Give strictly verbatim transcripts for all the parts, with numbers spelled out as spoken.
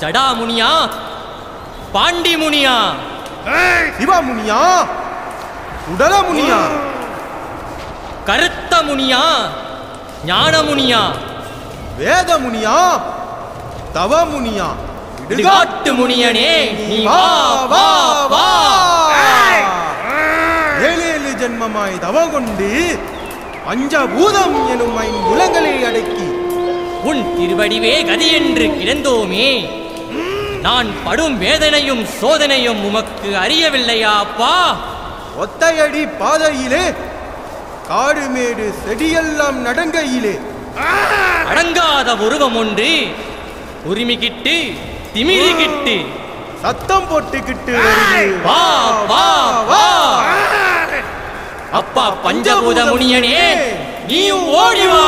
ஜடா முனியா, பாண்டி முனியா, சிவா முனியா, உடல முனியா, கருத்த முனியா, ஞான முனியா, வேத முனியா, தவ முனியா, இடுகாட்டு முனியனே நீ வா வா வா. ஏழு ஏழு ஜென்மமாய் தவம் கொண்டு பஞ்சபூதம் எனும் ஐம்புலங்களை அடக்கி உன் திருவடிவே கதி என்று கிடந்தோமே. நான் படும் வேதனையும் சோதனையும் உமக்கு அறியவில்லையா அப்பா? ஒத்தையடி பாதையிலே காடுமேடு செடியெல்லாம் நடங்கையிலே அடங்காத உருவம் ஒன்று உரிமிக்கிட்டு திமிரிக்கிட்டு சத்தம் போட்டுக்கிட்டு வா வா வா. அப்பா பஞ்சபூத முனியனே நீயும் ஓடி வா.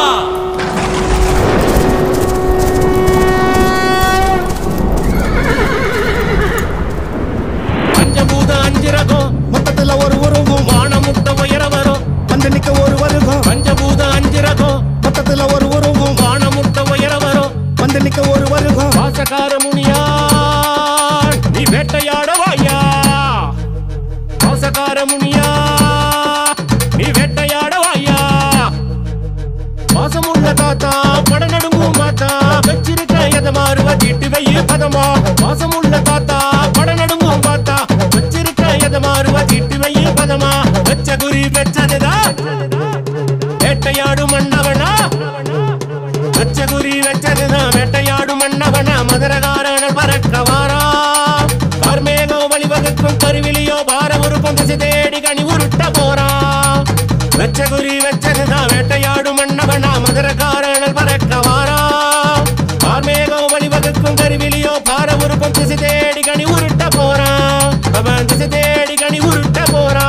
பஞ்சபூத அஞ்சிரகம் மொத்தத்துல ஒரு உருவம் வானமுட்ட உயர வரும் வந்து நிக்க ஒரு வருகம். பஞ்சபூத அஞ்சிரகம் மொத்தத்துல ஒரு உருவம் வானமுட்ட உயர வரும் வந்து நிக்க ஒரு வருகம். வாசகார முனியா நீ வேட்டையாட வாயா. வாசகார முனியா நீ வேட்டையாட வாயா. வாசமுள்ள தாத்தா பட நடுங்கும் மாத்தா வச்சிருக்க எத மாறுவ தீட்டு வைய பதமா. வாசமுள்ள தாத்தா பட நடுங்கும் பார்த்தா வச்சிருக்க எத மாறுவ தீட்டு வைய பதமா. வச்ச குறி வச்சதுதா வேட்டையாடும் மன்னவனா. வச்ச குறி வச்சதுதான் வேட்டையாடும் மன்னவனா. மதுரகாரனல் பறக்க வாரா கார்மேகம் வழிவகுக்கும் கருவிலியோ பார உருக்கும் திசை தேடி கனி உருட்ட போறா. வச்ச குறி வச்சதுதான் வேட்டையாடும் மன்னவனா. மதுரகாரனல் பறக்க வாரா கார்மேகம் வழிவகுக்கும் கருவிலியோ பார உருக்கும் திசை தேடி கனி உருட்ட போறா. அவன் திசை தேடி கனி உருட்ட போறா.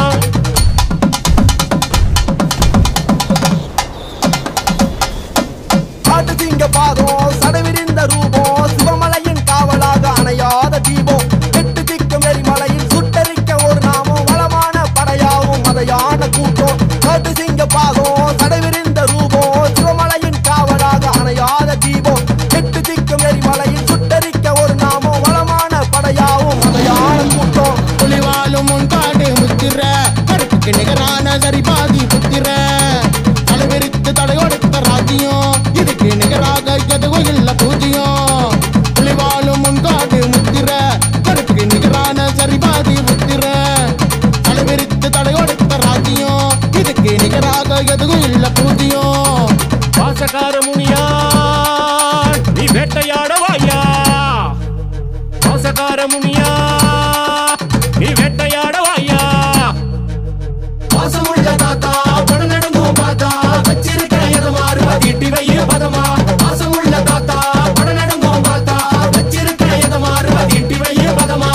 காட்டு சிங்க பாதம் சடவிரிந்த ரூபம் சிவமலையின் காவலாக அணையாத தீபம். எட்டு திக்கும் எரிமலையில் சுட்டரிக்க ஒரு நாமம் வளமான படையாவும் மதையான கூட்டம். காட்டு சிங்க பாதம் சடவிரிந்த ரூபம் சிவமலையின் காவலாக அணையாத தீபம். எட்டு திக்கும் எரிமலையில் சுட்டரிக்க ஒரு நாமம் வளமான படையாவும் மதையான கூட்டம். புலிவாலும் உன் காடு முத்திர கருப்புக்கு நிகரான சரிபாதி புத்திர தலைவிரித்து தலையொடுத்த ராஜ்யம் இதுக்கு நிகராக எதுவும் இல்ல பூஜ்யம். புலிவாலும் உன் காடு முத்திர கருப்புக்கு நிகரான சரிபாதி புத்திர தலைவிரித்து தலையொடுத்த ராஜ்யம் இதுக்கு நிகராக எதுவும் இல்ல பூஜ்யம். வாசகார முனியா நீ வேட்டையாட வாயா. வாசகார முனியா நீ வேட்டையாட வாயா. வாசமுள்ள தாத்தா பட நடுங்கும் பார்த்தா வச்சிருக்க எத மாறுவ தீட்டி வைய பதமா. வாசமுள்ள தாத்தா பட நடுங்கும் பார்த்தா வச்சிருக்க எத மாறுவ தீட்டி வைய பதமா.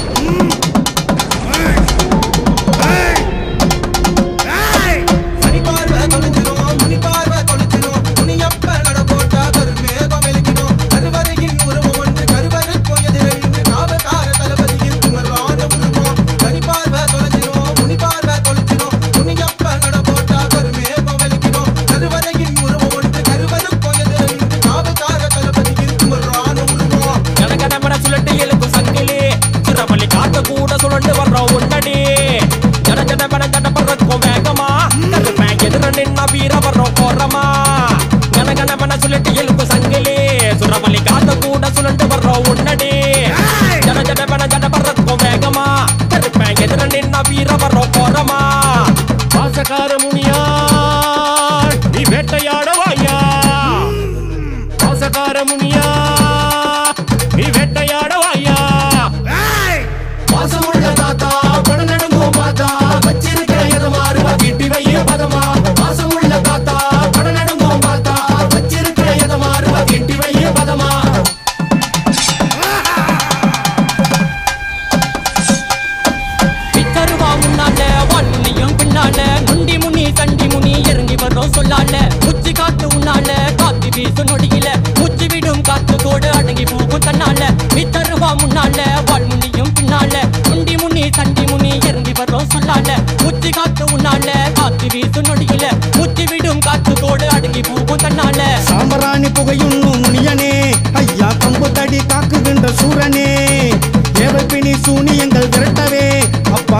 மணிபார்வை தொலைஞ்சிரும் முனிபார்வை தொலைஞ்சிரும் முனியப்ப நட போட்டா கருமேகம் வெளிக்கணும். கருவறையின் உருவம் ஒன்று கருவறைக்கும் எதிரெழுந்து காவல்கார தளபதியின் குமரான உருவம். மணிபார்வை தொலைஞ்சிரும் முனிபார்வை தொலைஞ்சிரும் முனியப்ப நட போட்டா கருமேகம் வெளிக்கணும். கருவறையின் உருவம் ஒன்று கருவறைக்கும் எதிரெழுந்து காவல்கார தளபதியின் குமரான உருவம். ஜனகணமன சுழட்டு எழுக்கும் சங்கிலி சிறமல்லி காத்த கூட சுழண்டு வர்றோம் உன்னடி. ஜனஜனமன ஜனபறக்கும் வேகமா கருப்பேன் எதிர நின்ன வீர வர்றோம் கோரமா. ஜனகணமன சுழட்டு எழுக்கும் சங்கிலி சுரமல்லி காத்த கூட சுழண்டு வர்றோம் உன்னடி. ஜனஜனமன ஜனபறக்கும் வேகமா கருப்பேன் எதிர நின்ன வீர வர்றோம் கோரமா. வாசகார முனியா நீ வேட்டையாட வாயா. வாசகார முனியா நீ வேட்டையாட வாயா. வாசமுள்ள தாத்தா பட நடுங்கும் பார்த்தா வச்சிருக்க எத மாறுவ தீட்டி வைய பதமா. வாசமுள்ள தாத்தா பட நடுங்கும் பார்த்தா வச்சிருக்க எத மாறுவ தீட்டி வைய பதமா. பித்தருவா முன்னால வான்முனியும் பின்னால நுண்டி முனி சண்டி முனி இறங்கி வர்றோம் சொல்லால. உச்சி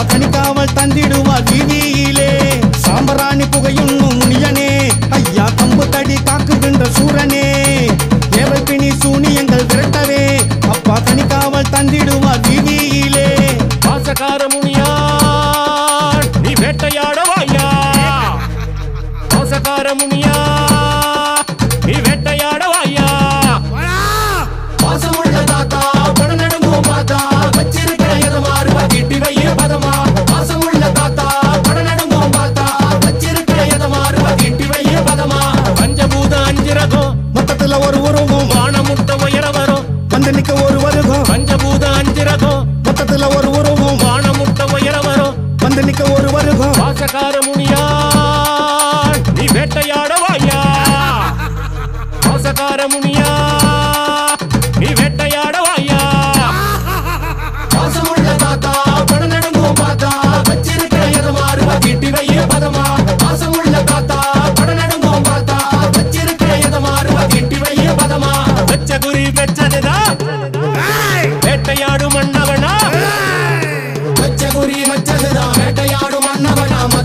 கணிக்காமல் தந்திடுவார் வீதியிலே சாம்பராணி புகையுண்ணும் முனியனே ஐயா கம்பு தடி காக்குகின்ற சூரனே ஏவல் பிணி சூனியங்கள் விரட்டவே அப்பா கணிக்காமல் தந்திடுவார் வீதியிலே பாசக்கார முனியான் நீ வேட்டையாடவாயா பாசக்கார முனியா நீ வேட்டையாடவாயா பாசமுள்ள தாத்தா படநடுங்கும் பாத்தா வச்சிருக்கிற எதமாறுவா கிட்டி வைய பதமா பாசமுள்ள தாத்தா படநடுங்கும் பாத்தா வச்சிருக்கிற எதமாறுவா கிட்டி வைய பதமா பஞ்சபூத அஞ்சு ரகம் மொத்தத்துல ஒரு உருவம் வானமுட்ட உயர வரும் வந்து நிக்க ஒரு வருகம் பஞ்சபூத அஞ்சு ரகம் மொத்தத்துல ஒரு உருவம் வானமுட்ட உயர வரும் வந்து நிக்க ஒரு வருகம் பாசக்கார முனியா நீ வேட்டையாடவாயா பாசக்கார முனியா நீ வேட்டையாடவாயா பாசமுள்ள தாத்தா படநடுங்கும் பாத்தா வச்சிருக்கிற எதமாறுவா கிட்டி வைய பதமா பாசமுள்ள தாத்தா படநடுங்கும் பாத்தா வச்சிருக்கிற எதமாறுவா கிட்டி வைய பதமா வெச்ச குறி வெச்சதுதா வேட்டையாடும் மன்னவனா வெச்ச குறி வெச்சதுதா வேட்டையாடும் மன்னவனா